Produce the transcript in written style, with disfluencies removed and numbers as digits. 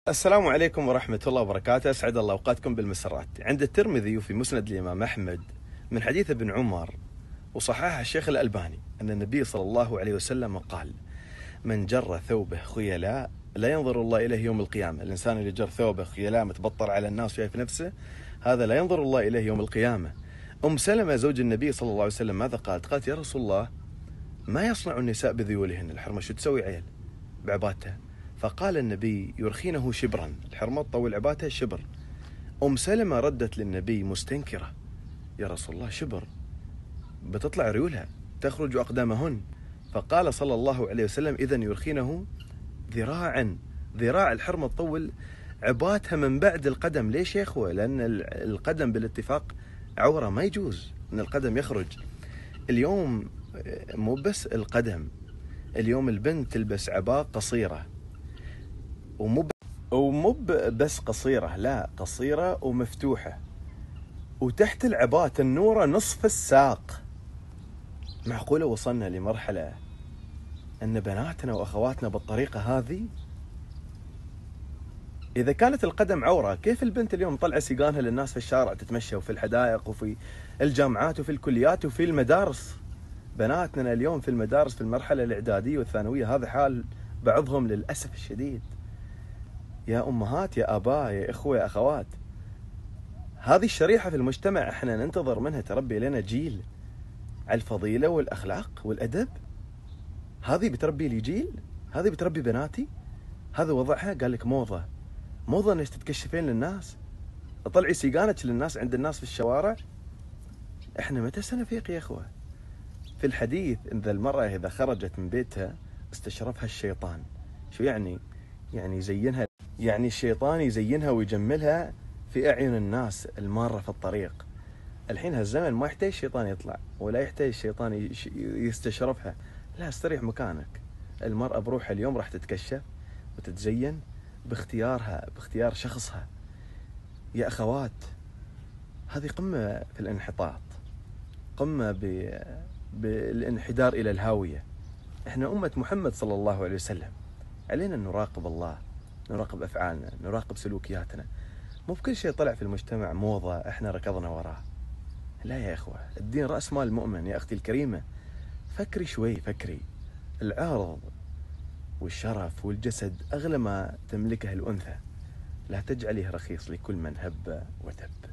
السلام عليكم ورحمة الله وبركاته. أسعد الله أوقاتكم بالمسرات. عند الترمذي وفي مسند الإمام أحمد من حديث ابن عمر وصححه الشيخ الألباني أن النبي صلى الله عليه وسلم قال: من جر ثوبه خيلاء لا ينظر الله إليه يوم القيامة. الإنسان اللي جر ثوبه خيلاء متبطر على الناس شايف نفسه، هذا لا ينظر الله إليه يوم القيامة. أم سلمة زوج النبي صلى الله عليه وسلم ماذا قالت؟ قالت: يا رسول الله، ما يصنع النساء بذيولهن؟ الحرمة شو تسوي عيل بعبادتها؟ فقال النبي: يرخينه شبرا. الحرمة تطول عبادتها شبر. أم سلمة ردت للنبي مستنكرة: يا رسول الله، شبر بتطلع ريولها تخرج أقدامهن. فقال صلى الله عليه وسلم: إذن يرخينه ذراعا. ذراع الحرمة تطول عبادتها من بعد القدم. ليش يا إخوة؟ لأن القدم بالاتفاق عورة، ما يجوز أن القدم يخرج. اليوم مو بس القدم، اليوم البنت تلبس عباءة قصيرة، ومو بس قصيرة، لا، قصيرة ومفتوحة، وتحت العباءة النورة نصف الساق. معقولة وصلنا لمرحلة أن بناتنا وأخواتنا بالطريقة هذه؟ إذا كانت القدم عورة، كيف البنت اليوم طلع سيقانها للناس في الشارع تتمشى وفي الحدائق وفي الجامعات وفي الكليات وفي المدارس؟ بناتنا اليوم في المدارس في المرحلة الإعدادية والثانوية هذا حال بعضهم للأسف الشديد. يا أمهات، يا آباء، يا إخوة، يا أخوات، هذه الشريحة في المجتمع احنا ننتظر منها تربي لنا جيل على الفضيلة والأخلاق والأدب. هذه بتربي لي جيل؟ هذه بتربي بناتي؟ هذا وضعها؟ قال لك موضة. موضة انك تتكشفين للناس، طلعي سيقانك للناس عند الناس في الشوارع. احنا متى سنفيق يا إخوة؟ في الحديث ان المرأة إذا خرجت من بيتها استشرفها الشيطان. شو يعني؟ يعني يزينها، يعني الشيطان يزينها ويجملها في أعين الناس المارة في الطريق. الحين هالزمن ما يحتاج الشيطان يطلع ولا يحتاج الشيطان يستشرفها، لا، استريح مكانك. المرأة بروحها اليوم راح تتكشف وتتزين باختيارها، باختيار شخصها. يا أخوات، هذه قمة في الانحطاط، قمة بالانحدار إلى الهاوية. احنا أمة محمد صلى الله عليه وسلم، علينا أن نراقب الله، نراقب أفعالنا، نراقب سلوكياتنا. مو بكل شيء طلع في المجتمع موضة احنا ركضنا وراه. لا يا إخوة، الدين رأس مال المؤمن. يا أختي الكريمة، فكري شوي، فكري. العرض والشرف والجسد أغلى ما تملكه الأنثى، لا تجعليه رخيص لكل من هب ودب.